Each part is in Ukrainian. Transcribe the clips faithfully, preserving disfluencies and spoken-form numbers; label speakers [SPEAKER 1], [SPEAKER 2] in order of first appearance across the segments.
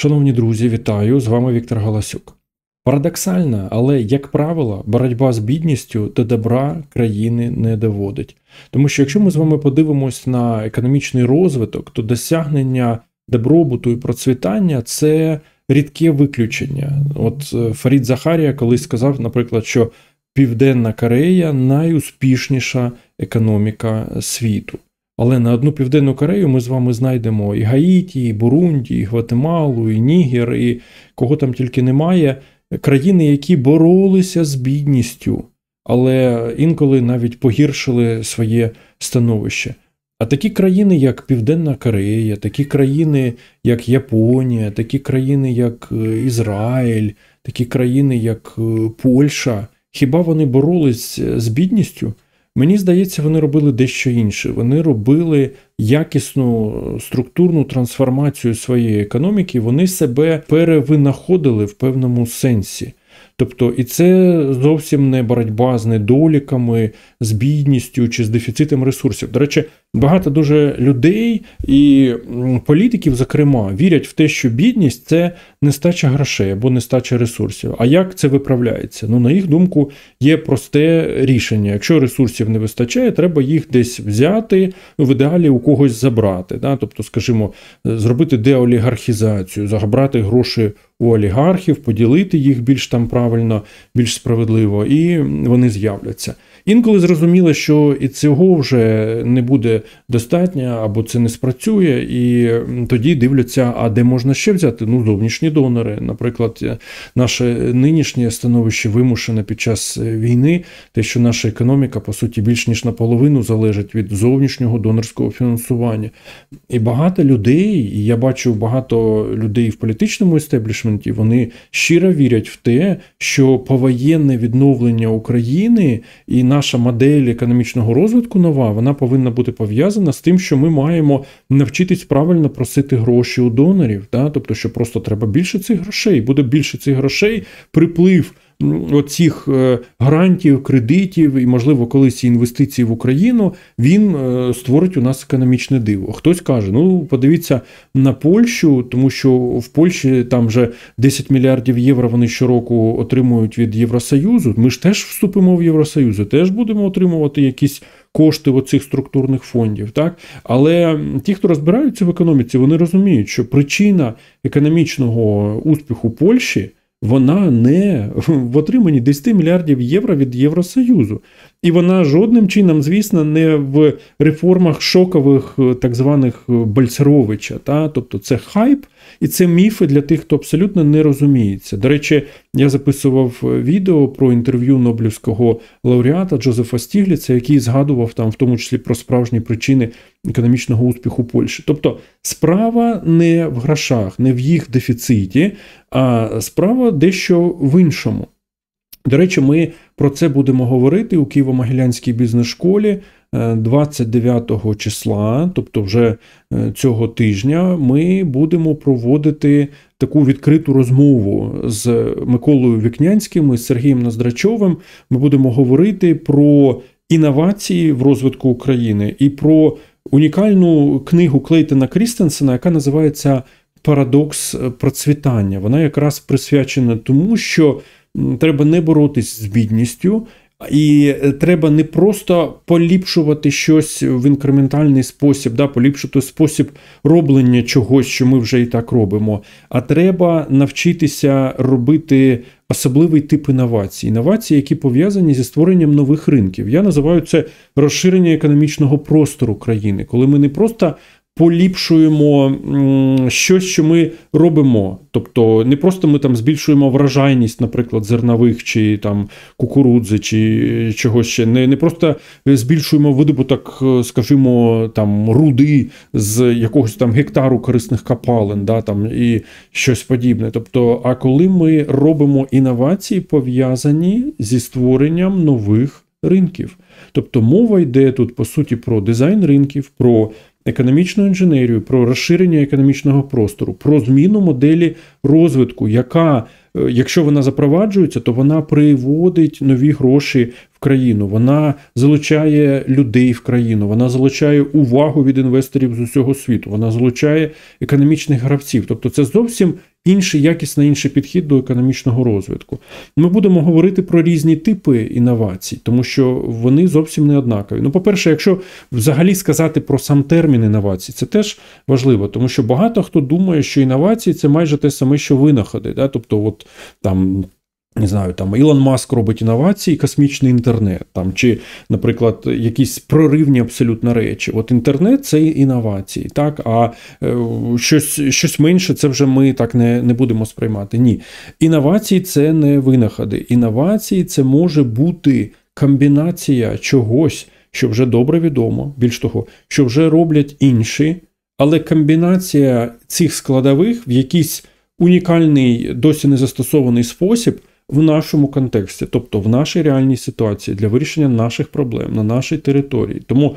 [SPEAKER 1] Шановні друзі, вітаю! З вами Віктор Галасюк. Парадоксально, але, як правило, боротьба з бідністю до добра країни не доводить. Тому що якщо ми з вами подивимось на економічний розвиток, то досягнення добробуту і процвітання – це рідке виключення. От Фарід Захарія колись сказав, наприклад, що Південна Корея – найуспішніша економіка світу. Але на одну Південну Корею ми з вами знайдемо і Гаїті, і Бурунді, і Гватемалу, і Нігер, і кого там тільки немає. Країни, які боролися з бідністю, але інколи навіть погіршили своє становище. А такі країни, як Південна Корея, такі країни, як Японія, такі країни, як Ізраїль, такі країни, як Польща, хіба вони боролись з бідністю? Мені здається, вони робили дещо інше. Вони робили якісну структурну трансформацію своєї економіки, вони себе перевинаходили в певному сенсі. Тобто, і це зовсім не боротьба з недоліками, з бідністю чи з дефіцитом ресурсів. До речі, багато дуже людей і політиків, зокрема, вірять в те, що бідність – це нестача грошей або нестача ресурсів. А як це виправляється? Ну, на їх думку, є просте рішення. Якщо ресурсів не вистачає, треба їх десь взяти, ну, в ідеалі у когось забрати. Да? Тобто, скажімо, зробити деолігархізацію, забрати гроші у олігархів, поділити їх більш там правильно, більш справедливо, і вони з'являться. Інколи зрозуміло, що і цього вже не буде достатньо, або це не спрацює, і тоді дивляться, а де можна ще взяти? Ну, зовнішні донори. Наприклад, наше нинішнє становище вимушене під час війни, те, що наша економіка, по суті, більш ніж наполовину залежить від зовнішнього донорського фінансування. І багато людей, і я бачу багато людей в політичному естеблішменті, вони щиро вірять в те, що повоєнне відновлення України і наша модель економічного розвитку нова, вона повинна бути пов'язана з тим, що ми маємо навчитись правильно просити гроші у донорів. Да? Тобто, що просто треба більше цих грошей. Буде більше цих грошей, приплив оцих грантів, кредитів і, можливо, колись інвестицій в Україну, він створить у нас економічне диво. Хтось каже, ну, подивіться на Польщу, тому що в Польщі там вже десять мільярдів євро вони щороку отримують від Євросоюзу. Ми ж теж вступимо в Євросоюз, теж будемо отримувати якісь кошти оцих структурних фондів. Так? Але ті, хто розбираються в економіці, вони розуміють, що причина економічного успіху Польщі вона не в отриманні десять мільярдів євро від Євросоюзу. І вона жодним чином, звісно, не в реформах шокових так званих Бальцеровича. Та? Тобто це хайп і це міфи для тих, хто абсолютно не розуміється. До речі, я записував відео про інтерв'ю Нобелівського лауреата Джозефа Стігліца, який згадував там в тому числі про справжні причини економічного успіху Польщі. Тобто справа не в грошах, не в їх дефіциті, а справа дещо в іншому. До речі, ми про це будемо говорити у Києво-Могилянській бізнес-школі двадцять дев'ятого числа, тобто вже цього тижня, ми будемо проводити таку відкриту розмову з Миколою Вікнянським і з Сергієм Ноздрачовим. Ми будемо говорити про інновації в розвитку України і про унікальну книгу Клейтона Крістенсена, яка називається «Парадокс процвітання». Вона якраз присвячена тому, що треба не боротись з бідністю, і треба не просто поліпшувати щось в інкрементальний спосіб, да, поліпшити спосіб роблення чогось, що ми вже і так робимо, а треба навчитися робити особливий тип інновацій. Інновації, які пов'язані зі створенням нових ринків. Я називаю це розширення економічного простору країни, коли ми не просто поліпшуємо щось, що ми робимо. Тобто не просто ми там збільшуємо врожайність, наприклад, зернових чи там кукурудзи чи чогось ще. Не, не просто збільшуємо видобуток, скажімо, там руди з якогось там гектару корисних копалин, да, там і щось подібне. Тобто, а коли ми робимо інновації, пов'язані зі створенням нових ринків. Тобто мова йде тут, по суті, про дизайн ринків, про економічну інженерію, про розширення економічного простору, про зміну моделі розвитку, яка, якщо вона запроваджується, то вона приводить нові гроші в країну, вона залучає людей в країну, вона залучає увагу від інвесторів з усього світу, вона залучає економічних гравців. Тобто це зовсім інший, якісно інший підхід до економічного розвитку. Ми будемо говорити про різні типи інновацій, тому що вони зовсім не однакові. Ну, по-перше, якщо взагалі сказати про сам термін інновацій, це теж важливо, тому що багато хто думає, що інновації – це майже те саме, що винаходи. Да? Тобто, от там... Не знаю, там Ілон Маск робить інновації, космічний інтернет, там, чи, наприклад, якісь проривні абсолютно речі. От інтернет – це інновації, так, а е, щось, щось менше – це вже ми так не, не будемо сприймати. Ні. Інновації – це не винаходи. Інновації – це може бути комбінація чогось, що вже добре відомо, більш того, що вже роблять інші, але комбінація цих складових в якийсь унікальний, досі не застосований спосіб в нашому контексті, тобто в нашій реальній ситуації для вирішення наших проблем на нашій території. Тому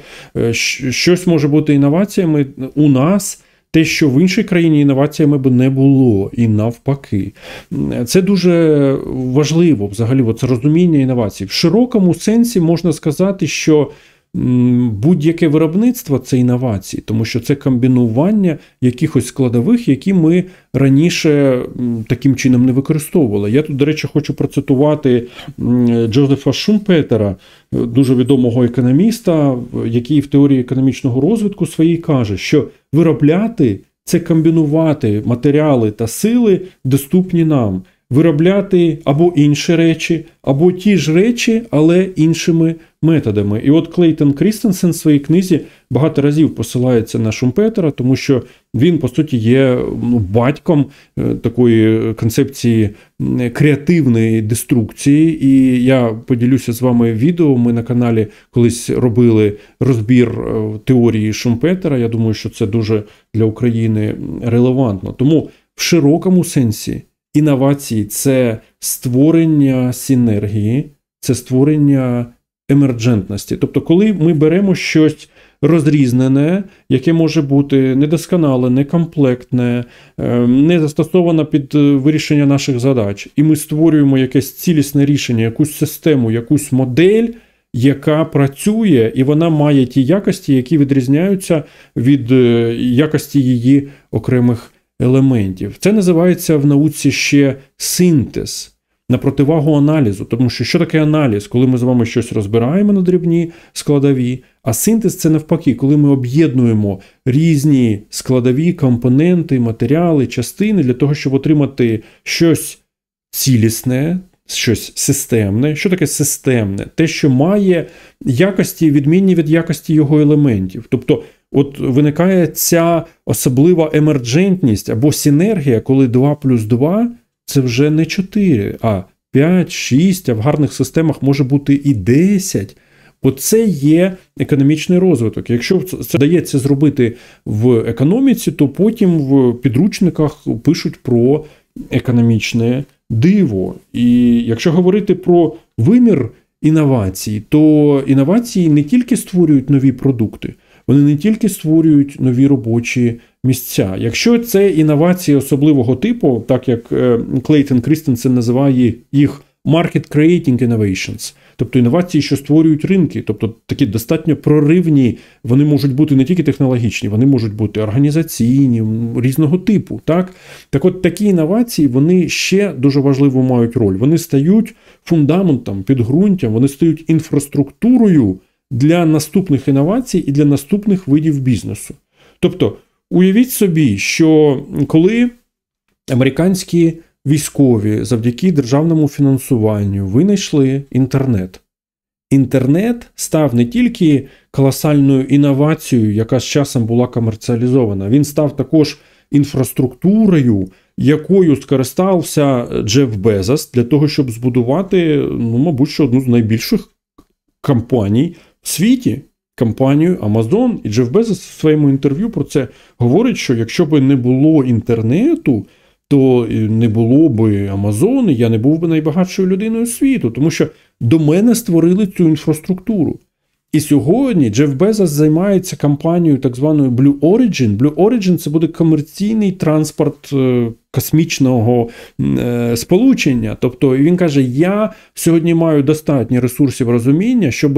[SPEAKER 1] щось може бути інноваціями у нас, те, що в іншій країні інноваціями б не було, і навпаки. Це дуже важливо, взагалі, це розуміння інновацій. В широкому сенсі можна сказати, що будь-яке виробництво – це інновації, тому що це комбінування якихось складових, які ми раніше таким чином не використовували. Я тут, до речі, хочу процитувати Джозефа Шумпетера, дуже відомого економіста, який в теорії економічного розвитку своїй каже, що виробляти – це комбінувати матеріали та сили, доступні нам. Виробляти або інші речі, або ті ж речі, але іншими методами. І от Клейтон Крістенсен в своїй книзі багато разів посилається на Шумпетера, тому що він, по суті, є ну, батьком такої концепції креативної деструкції. І я поділюся з вами відео. Ми на каналі колись робили розбір теорії Шумпетера. Я думаю, що це дуже для України релевантно. Тому в широкому сенсі інновації – це створення синергії, це створення емерджентності. Тобто, коли ми беремо щось розрізнене, яке може бути недосконале, некомплектне, не застосоване під вирішення наших задач, і ми створюємо якесь цілісне рішення, якусь систему, якусь модель, яка працює, і вона має ті якості, які відрізняються від якості її окремих елементів. Це називається в науці ще синтез, на противагу аналізу. Тому що що таке аналіз? Коли ми з вами щось розбираємо на дрібні складові, а синтез – це навпаки, коли ми об'єднуємо різні складові компоненти, матеріали, частини для того, щоб отримати щось цілісне, щось системне. Що таке системне? Те, що має якості, відмінні від якості його елементів. Тобто, от виникає ця особлива емерджентність або синергія, коли два плюс два – це вже не чотири, а п'ять, шість, а в гарних системах може бути і десять. Оце є економічний розвиток. Якщо це вдається зробити в економіці, то потім в підручниках пишуть про економічне диво. І якщо говорити про вимір інновацій, то інновації не тільки створюють нові продукти, вони не тільки створюють нові робочі місця. Якщо це інновації особливого типу, так як Клейтон Крістенсен називає їх market creating innovations, тобто інновації, що створюють ринки, тобто такі достатньо проривні, вони можуть бути не тільки технологічні, вони можуть бути організаційні, різного типу. Так, так от такі інновації, вони ще дуже важливо мають роль. Вони стають фундаментом, підґрунтям, вони стають інфраструктурою для наступних інновацій і для наступних видів бізнесу. Тобто, уявіть собі, що коли американські військові завдяки державному фінансуванню винайшли інтернет, інтернет став не тільки колосальною інновацією, яка з часом була комерціалізована, він став також інфраструктурою, якою скористався Джеф Безос для того, щоб збудувати, ну, мабуть, що одну з найбільших компаній в світі, компанію Amazon. І Джеф Безос в своєму інтерв'ю про це говорить, що якщо б не було інтернету, то не було б Amazon, і я не був би найбагатшою людиною світу, тому що до мене створили цю інфраструктуру. І сьогодні Джеф Безос займається компанією так званою Blue Origin. Blue Origin – це буде комерційний транспорт космічного сполучення. Тобто він каже, я сьогодні маю достатньо ресурсів розуміння, щоб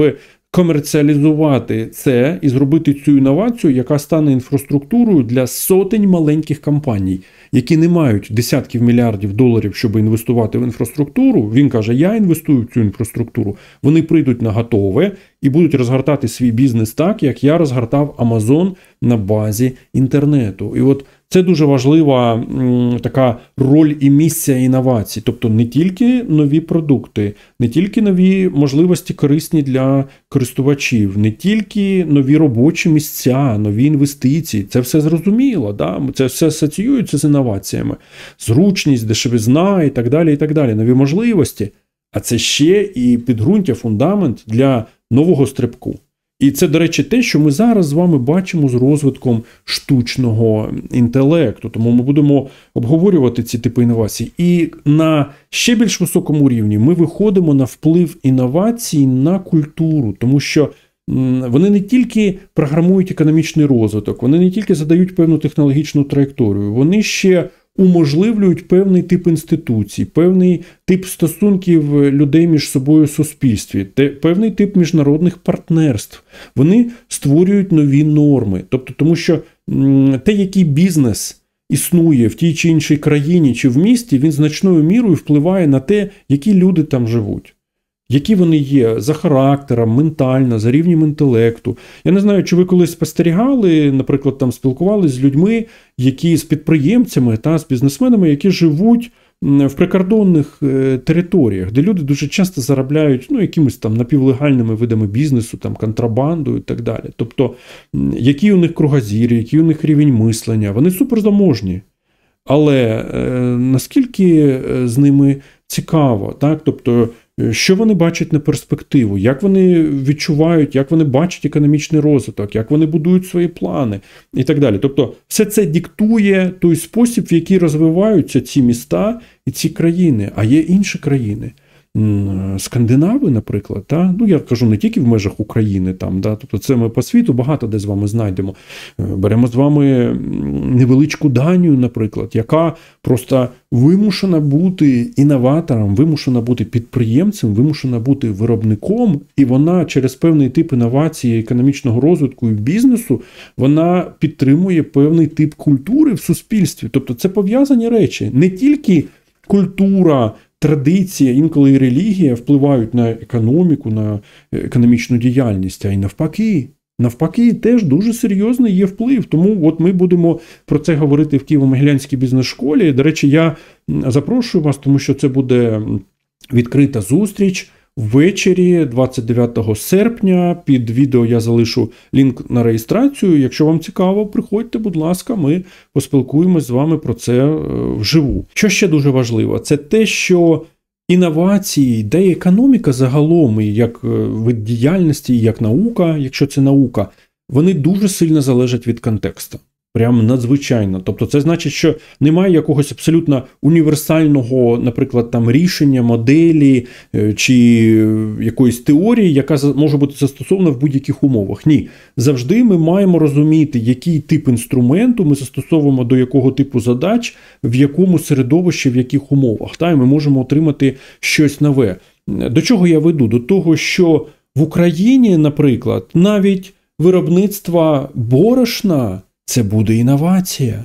[SPEAKER 1] комерціалізувати це і зробити цю інновацію, яка стане інфраструктурою для сотень маленьких компаній, які не мають десятків мільярдів доларів, щоб інвестувати в інфраструктуру. Він каже, я інвестую в цю інфраструктуру. Вони прийдуть на готове і будуть розгортати свій бізнес так, як я розгортав Amazon на базі інтернету. І от це дуже важлива м, така роль і місія інновацій. Тобто не тільки нові продукти, не тільки нові можливості корисні для користувачів, не тільки нові робочі місця, нові інвестиції. Це все зрозуміло, да? Це все асоціюється з інноваціями. Зручність, дешевизна і так далі, і так далі. Нові можливості. А це ще і підґрунтя, фундамент для нового стрибку. І це, до речі, те, що ми зараз з вами бачимо з розвитком штучного інтелекту. Тому ми будемо обговорювати ці типи інновацій. І на ще більш високому рівні ми виходимо на вплив інновацій на культуру. Тому що вони не тільки програмують економічний розвиток, вони не тільки задають певну технологічну траєкторію, вони ще уможливлюють певний тип інституцій, певний тип стосунків людей між собою в суспільстві, певний тип міжнародних партнерств. Вони створюють нові норми. Тобто, тому що те, який бізнес існує в тій чи іншій країні чи в місті, він значною мірою впливає на те, які люди там живуть. Які вони є за характером, ментально, за рівнем інтелекту. Я не знаю, чи ви колись спостерігали, наприклад, там спілкувалися з людьми, які з підприємцями та з бізнесменами, які живуть в прикордонних територіях, де люди дуже часто заробляють ну, якимись там напівлегальними видами бізнесу, там, контрабандою і так далі. Тобто, який у них кругозір, який у них рівень мислення. Вони суперзаможні. Але е, наскільки з ними цікаво, так? Тобто, що вони бачать на перспективу, як вони відчувають, як вони бачать економічний розвиток, як вони будують свої плани і так далі. Тобто все це диктує той спосіб, в який розвиваються ці міста і ці країни. А є інші країни. Скандинави, наприклад, та? Ну, я кажу не тільки в межах України, там, да? Тобто це ми по світу багато де з вами знайдемо. Беремо з вами невеличку Данію, наприклад, яка просто вимушена бути інноватором, вимушена бути підприємцем, вимушена бути виробником, і вона через певний тип інновації, економічного розвитку і бізнесу, вона підтримує певний тип культури в суспільстві. Тобто це пов'язані речі. Не тільки культура, традиція, інколи і релігія впливають на економіку, на економічну діяльність, а й навпаки. Навпаки, теж дуже серйозний є вплив. Тому от ми будемо про це говорити в Києво-Могилянській бізнес-школі. До речі, я запрошую вас, тому що це буде відкрита зустріч ввечері двадцять дев'ятого серпня. Під відео я залишу лінк на реєстрацію. Якщо вам цікаво, приходьте, будь ласка, ми поспілкуємось з вами про це вживу. Що ще дуже важливо? Це те, що інновації, де і економіка загалом, і як вид діяльності, і як наука, якщо це наука, вони дуже сильно залежать від контексту. Прямо надзвичайно. Тобто це значить, що немає якогось абсолютно універсального, наприклад, там рішення, моделі чи якоїсь теорії, яка може бути застосована в будь-яких умовах. Ні. Завжди ми маємо розуміти, який тип інструменту ми застосовуємо до якого типу задач, в якому середовищі, в яких умовах. Та, і ми можемо отримати щось нове. До чого я веду? До того, що в Україні, наприклад, навіть виробництво борошна – це буде інновація.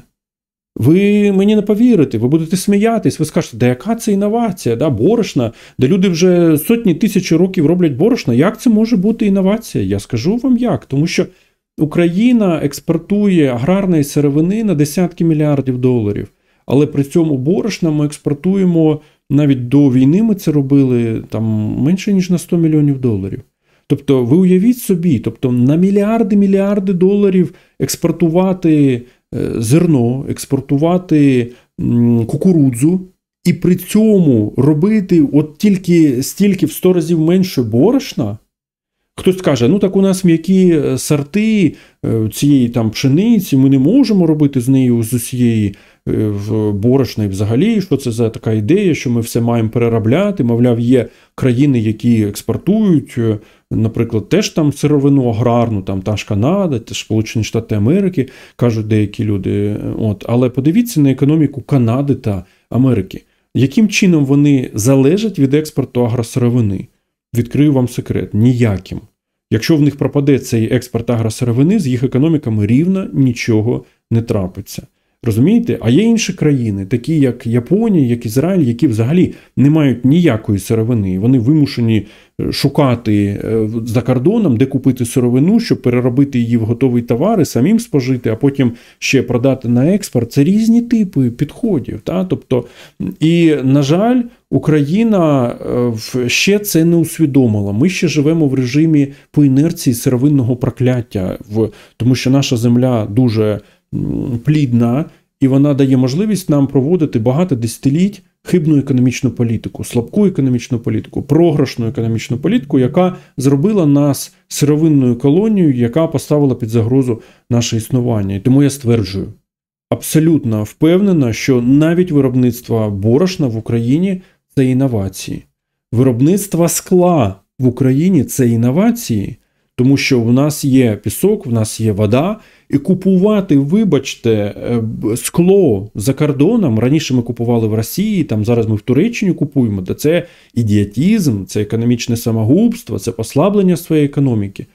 [SPEAKER 1] Ви мені не повірите, ви будете сміятись, ви скажете, да яка це інновація, да, борошна, де люди вже сотні тисяч років роблять борошна, як це може бути інновація? Я скажу вам як, тому що Україна експортує аграрної сировини на десятки мільярдів доларів, але при цьому борошна ми експортуємо, навіть до війни ми це робили, там менше ніж на сто мільйонів доларів. Тобто, ви уявіть собі, тобто на мільярди-мільярди доларів експортувати зерно, експортувати кукурудзу і при цьому робити от тільки стільки в сто разів менше борошна. Хтось каже, ну так у нас м'які сорти цієї там пшениці, ми не можемо робити з нею з усієї борошна і взагалі, що це за така ідея, що ми все маємо переробляти. Мовляв, є країни, які експортують, наприклад, теж там сировину аграрну, там та ж Канада, теж Сполучені Штати Америки, кажуть деякі люди. От. Але подивіться на економіку Канади та Америки. Яким чином вони залежать від експорту агросировини? Відкрию вам секрет. Ніяким. Якщо в них пропаде цей експорт агросировини, з їх економіками рівно нічого не трапиться. Розумієте? А є інші країни, такі як Японія, як Ізраїль, які взагалі не мають ніякої сировини. Вони вимушені шукати за кордоном, де купити сировину, щоб переробити її в готовий товар і самим спожити, а потім ще продати на експорт. Це різні типи підходів. Та? Тобто, і, на жаль, Україна ще це не усвідомила. Ми ще живемо в режимі по інерції сировинного прокляття, тому що наша земля дуже плідна, і вона дає можливість нам проводити багато десятиліть хибну економічну політику, слабку економічну політику, програшну економічну політику, яка зробила нас сировинною колонією, яка поставила під загрозу наше існування. І тому я стверджую, абсолютно впевнена, що навіть виробництво борошна в Україні – це інновації. Виробництво скла в Україні – це інновації, тому що в нас є пісок, в нас є вода, і купувати, вибачте, скло за кордоном, раніше ми купували в Росії, там зараз ми в Туреччині купуємо, то це ідіотизм, це економічне самогубство, це послаблення своєї економіки.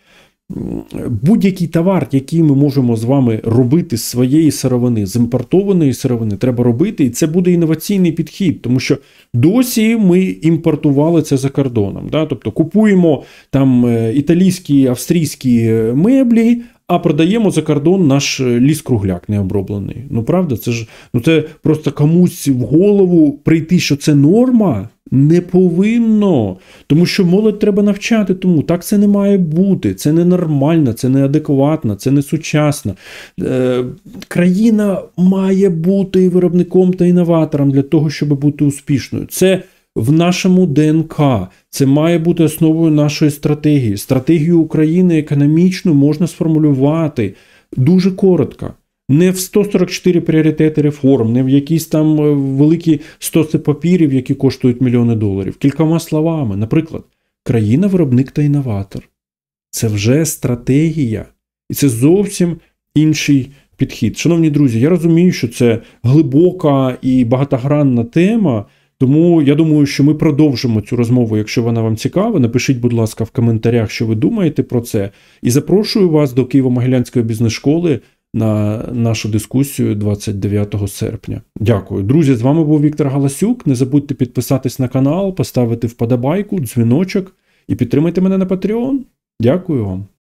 [SPEAKER 1] Будь-який товар, який ми можемо з вами робити з своєї сировини, з імпортованої сировини, треба робити, і це буде інноваційний підхід, тому що досі ми імпортували це за кордоном. Да? Тобто купуємо там італійські, австрійські меблі, а продаємо за кордон наш ліс-кругляк необроблений. Ну, правда, це ж ну, це просто комусь в голову прийти, що це норма, не повинно. Тому що молодь треба навчати тому. Так це не має бути. Це ненормально, це неадекватно, це не сучасно. Е, країна має бути виробником та інноватором для того, щоб бути успішною. Це в нашому ДНК. Це має бути основою нашої стратегії. Стратегію України економічну можна сформулювати дуже коротко. Не в сто сорок чотири пріоритети реформ, не в якісь там великі стоси папірів, які коштують мільйони доларів. Кількома словами. Наприклад, країна-виробник та інноватор. Це вже стратегія. І це зовсім інший підхід. Шановні друзі, я розумію, що це глибока і багатогранна тема, тому я думаю, що ми продовжимо цю розмову, якщо вона вам цікава. Напишіть, будь ласка, в коментарях, що ви думаєте про це. І запрошую вас до Києво-Могилянської бізнес-школи на нашу дискусію двадцять дев'ятого серпня. Дякую. Друзі, з вами був Віктор Галасюк. Не забудьте підписатись на канал, поставити вподобайку, дзвіночок і підтримайте мене на Patreon. Дякую вам.